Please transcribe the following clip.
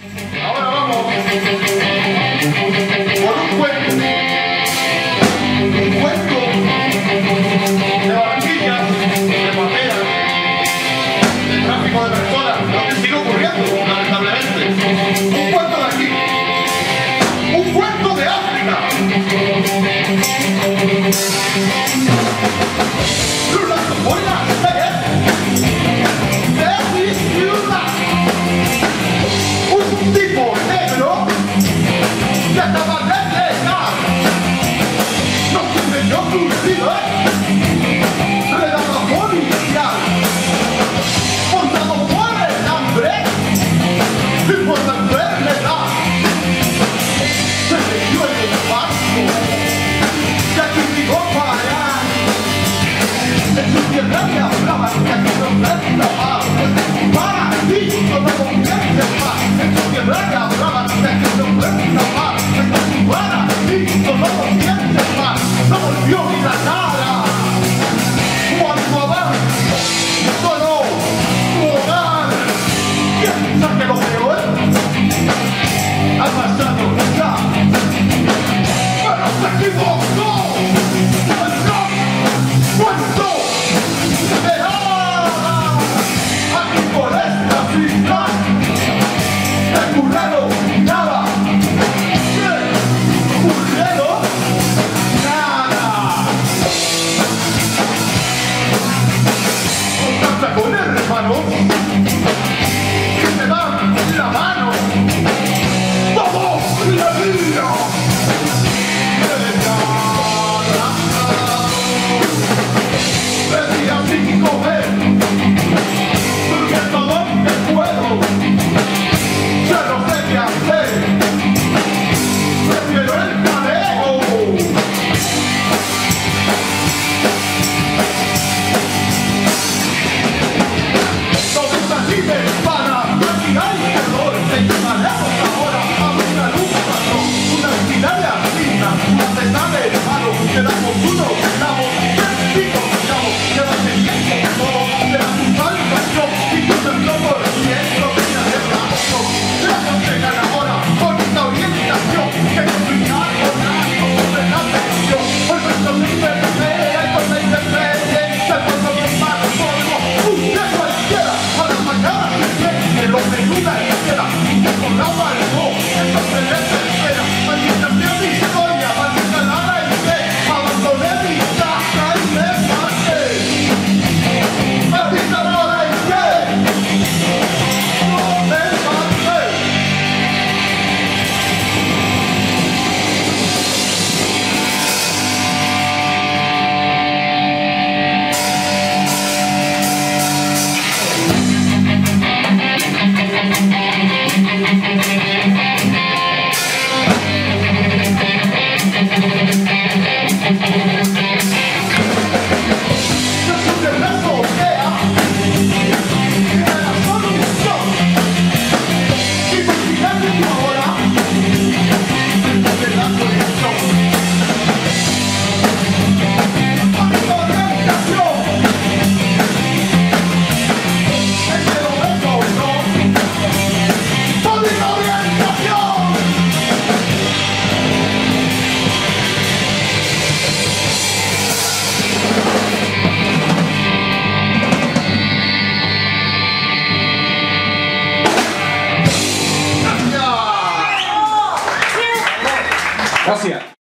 Ahora vamos por un cuento. Un cuento de Barranquilla, de Pamela, de tráfico de personas, lo que sigue ocurriendo, lamentablemente. Un cuento de aquí. Un cuento de África. Un tipo negro que acaba de llegar. No se enseñó su vestido, redactor policial, montado por el hambre y por la enfermedad. Se metió en el barco y aquí llegó para en su tierra me hablaban que aquí no se escapaba. Para ti no me conviertes más. En su tierra me hablaban que aquí no se escapaba. Para ti no me conviertes más. No volvió ni la cara. Cuando avanza solo tu hogar. Piensa que lo peor ha pasado ya. Pero se equivocó. ¡Cuento! Aquí por esta ciudad el currero nada. ¿Qué? ¿Currero? Nada. Contacta con él, hermano, que me dan la mano. ¡Vamos! ¡La vida! Sin comer, durmiendo donde puedo, ya no sé qué hacer, prefiero el mareo. Todo está libre para practicar el terror, te llamaremos ahora a buscar un patrón, una esquinaria fina, una cena de hermano, te damos uno, te damos 3 picos. Gracias.